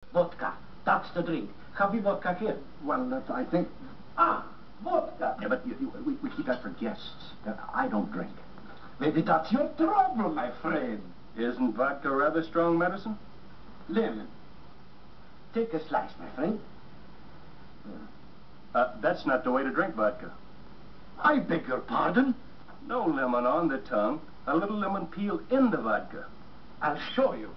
Vodka. That's the drink. Have we vodka here? Well, I think... Ah, vodka. Yeah, but we keep that for guests. I don't drink. Maybe that's your trouble, my friend. Isn't vodka rather strong medicine? Lemon. Take a slice, my friend. That's not the way to drink vodka. I beg your pardon? No lemon on the tongue. A little lemon peel in the vodka. I'll show you.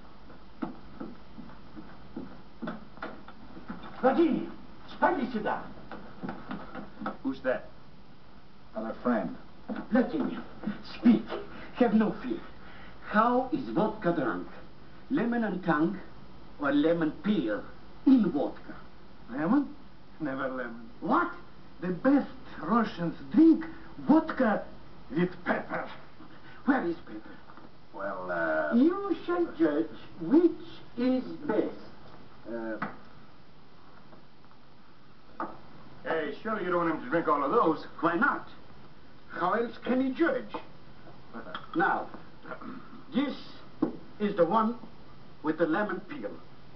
Vladimir, spaghetti cigar. Who's that? A friend. Vladimir, speak. Have no fear. How is vodka drunk? Lemon and tongue or lemon peel in vodka? Lemon? Never lemon. What? The best Russians drink vodka with pepper. Where is pepper? Well, You shall judge which is best. Hey, surely you don't want him to drink all of those. Why not? how else can he judge? Now, this is the one with the lemon peel.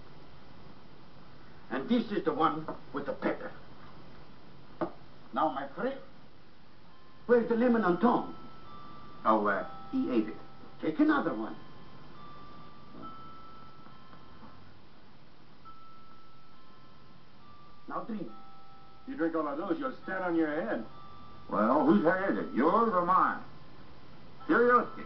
And this is the one with the pepper. Now, my friend, where's the lemon and tongue? Oh, he ate it. Take another one. Now drink. You drink all of those, you'll stand on your head. Well, whose head is it? Yours or mine? Curiosity.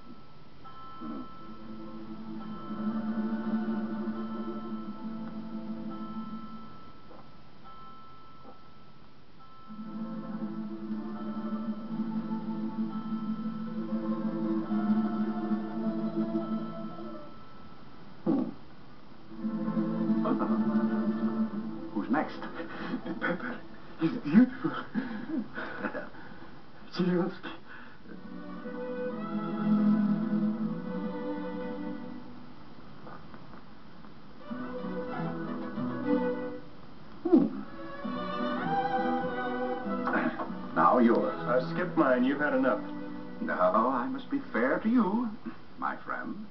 Who's next? Pepper is beautiful. Curiosity. Now yours. Skip mine, you've had enough. No, I must be fair to you, my friend.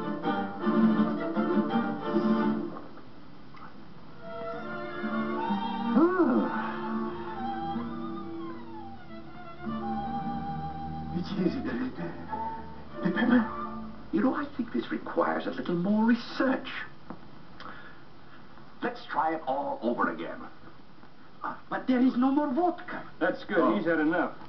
Which is the pepper? You know, I think this requires a little more research. Let's try it all over again. But there is no more vodka. That's good, he's had enough.